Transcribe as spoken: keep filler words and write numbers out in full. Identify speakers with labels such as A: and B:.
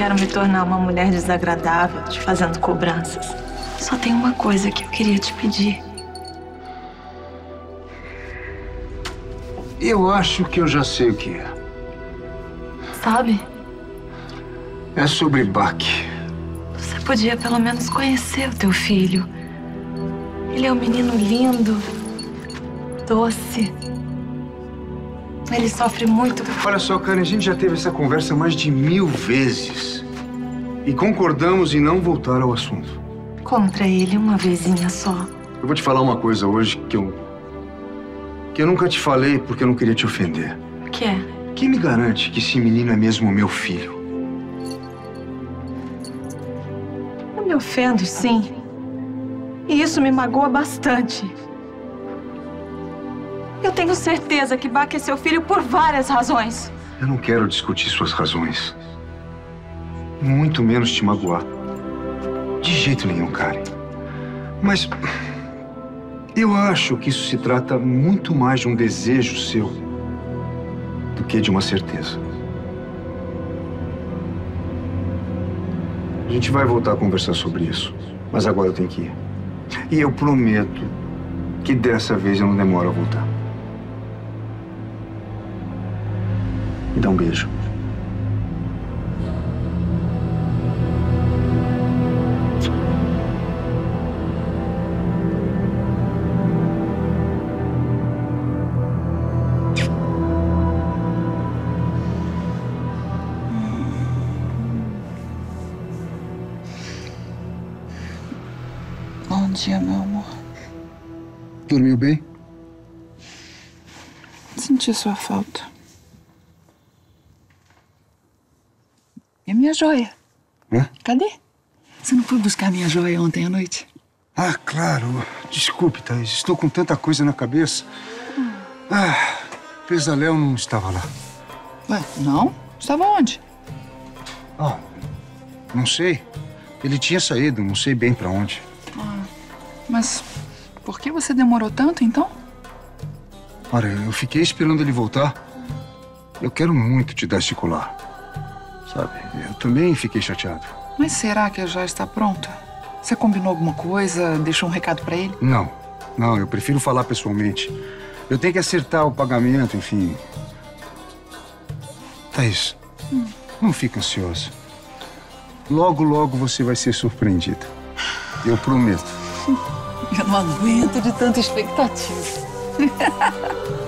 A: quero me tornar uma mulher desagradável, te fazendo cobranças. Só tem uma coisa que eu queria te pedir.
B: Eu acho que eu já sei o que é.
A: Sabe?
B: É sobre Bach.
A: Você podia pelo menos conhecer o teu filho. Ele é um menino lindo, doce. Ele sofre muito.
B: Olha só, Karen, a gente já teve essa conversa mais de mil vezes. E concordamos em não voltar ao assunto.
A: Contra ele uma vezinha só.
B: Eu vou te falar uma coisa hoje que eu... que eu nunca te falei porque eu não queria te ofender.
A: O que é?
B: Quem me garante que esse menino é mesmo meu filho?
A: Eu me ofendo, sim. E isso me magoa bastante. Eu tenho certeza que Bach é seu filho por várias razões.
B: Eu não quero discutir suas razões. Muito menos te magoar. De jeito nenhum, Karen. Mas eu acho que isso se trata muito mais de um desejo seu do que de uma certeza. A gente vai voltar a conversar sobre isso, mas agora eu tenho que ir. E eu prometo que dessa vez eu não demoro a voltar. Me dá um beijo.
C: Bom dia, meu amor.
B: Dormiu bem?
C: Senti sua falta. E a minha joia?
B: Hã?
C: Cadê? Você não foi buscar minha joia ontem à noite?
B: Ah, claro. Desculpe, Thaís. Estou com tanta coisa na cabeça. Hum. Ah, Pesaléu não estava lá.
C: Ué, não? Estava onde?
B: Ah, não sei. Ele tinha saído, não sei bem pra onde.
C: Ah, mas por que você demorou tanto, então?
B: Olha, eu fiquei esperando ele voltar. Eu quero muito te dar esse colar. Sabe, eu também fiquei chateado.
C: Mas será que já está pronta? Você combinou alguma coisa, deixou um recado pra ele?
B: Não, não, eu prefiro falar pessoalmente. Eu tenho que acertar o pagamento, enfim. Thaís, hum. não fica ansiosa. Logo, logo você vai ser surpreendida. Eu prometo.
C: Eu não aguento de tanta expectativa.